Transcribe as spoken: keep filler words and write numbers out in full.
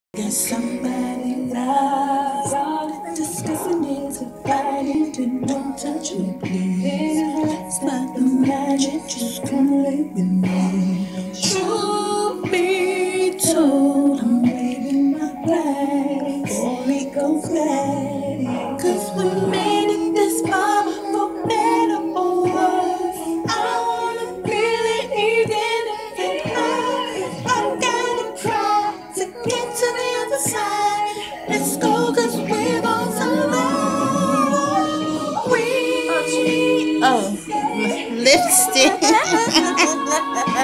Got somebody lies. All I'm discussing is if I need to don't touch me, please. It's not the magic, just come lay with me. Truth be told, I'm waving my flag before it goes back. Cause we made it this far, for better or worse. I wanna feel it even if it hurts. I gotta try to get to the other side. Let's go, cause we're gon' survive. We Oh, lipstick.